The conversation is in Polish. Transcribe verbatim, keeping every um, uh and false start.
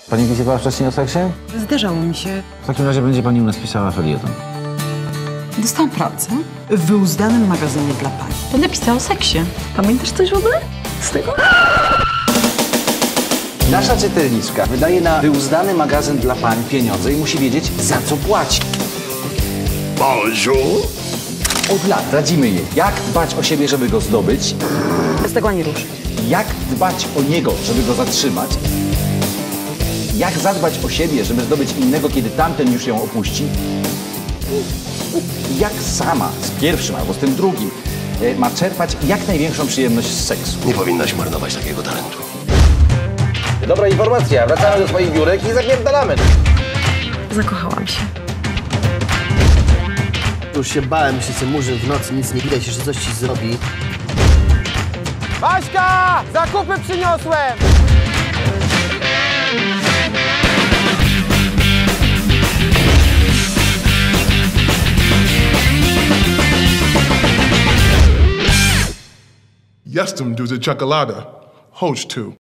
Pani pisała wcześniej o seksie? Zdarzało mi się. W takim razie będzie pani u nas pisała felieton. Dostałam pracę w wyuzdanym magazynie dla pań. Będę pisała o seksie. Pamiętasz coś w ogóle z tego? Nasza czytelniczka wydaje na wyuzdany magazyn dla pań pieniądze i musi wiedzieć, za co płaci. Bonjour! Od lat radzimy jej, jak dbać o siebie, żeby go zdobyć, Z tego ani rusz. jak dbać o niego, żeby go zatrzymać, jak zadbać o siebie, żeby zdobyć innego, kiedy tamten już ją opuści, i jak sama z pierwszym albo z tym drugim e, ma czerpać jak największą przyjemność z seksu. Nie powinnaś marnować takiego talentu. Dobra informacja, wracamy do swoich biurek i zapierdalamy. Zakochałam się. Już się bałem, że się murzyn w nocy, nic nie widać, że coś ci zrobi. Baśka! Zakupy przyniosłem! Jestem do the chocolate. Host two.